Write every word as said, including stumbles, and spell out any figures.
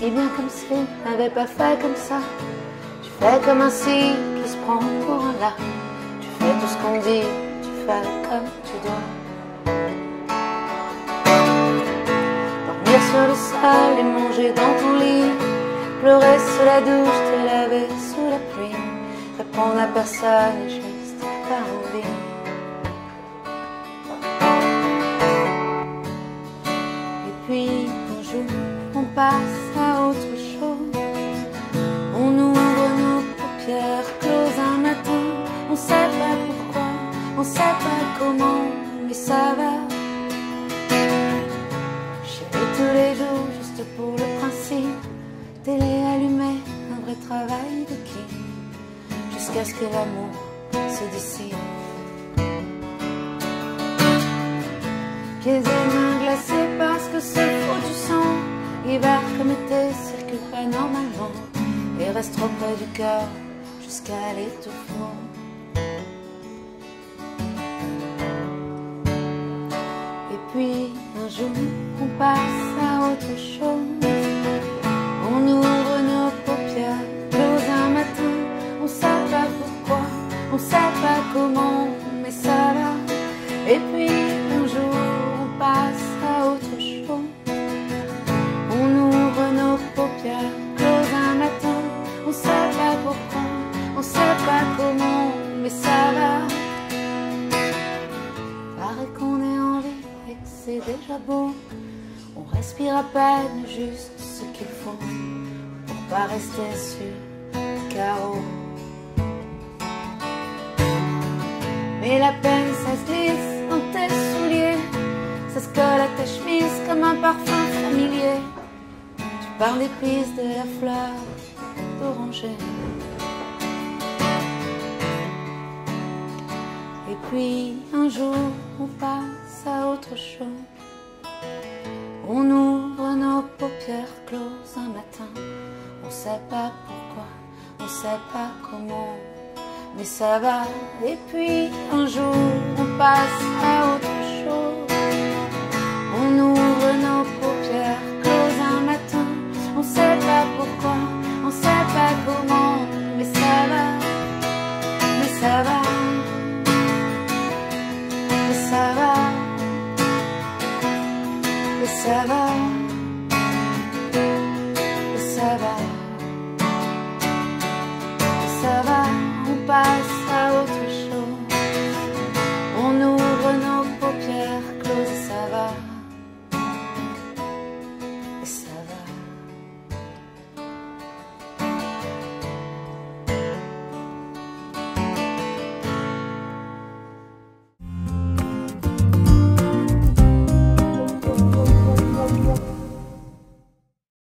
Si bien comme si tu n'avais pas fait comme ça. Tu fais comme un si qui se prend pour un là. Tu fais tout ce qu'on dit, tu fais comme tu dois. Dormir sur le sol et manger dans ton lit. Pleurer sous la douche, te laver sous la pluie. Répondre à personne, juste par envie. Et puis un jour, on passe à autre chose. On ouvre nos paupières closes un matin. On sait pas pourquoi, on sait pas comment, mais ça va. Chérie tous les jours, juste pour le principe. Télé allumée, un vrai travail de qui? Jusqu'à ce que l'amour se dissipe. Pieds et mains glacés parce que c'est faux du sang. Hiver comme été circule pas normalement et reste trop près du cœur jusqu'à l'étouffement. Et puis un jour on passe à autre chose. On ouvre nos paupières closes un matin. On sait pas pourquoi, on sait pas comment, mais ça va. Et puis un jour on passe à autre chose. On ouvre nos paupières closes un matin. On sait pas pourquoi, on sait pas comment, mais ça va. Paraît qu'on est en vie et que c'est déjà beau. On respire à peine juste ce qu'il faut pour pas rester sur le carreau. Mais la peine ça se glisse dans tes souliers. Ça se colle à ta chemise comme un parfum familier. Tu parles d'épices, de la fleur d'oranger. Et puis un jour on passe à autre chose. On ouvre nos paupières closes un matin. On sait pas pourquoi, on sait pas comment, mais ça va. Et puis un jour on passe à autre chose. On ouvre nos paupières closes un matin. On sait pas pourquoi, on sait pas comment, mais ça va, mais ça va, mais ça va, mais ça va.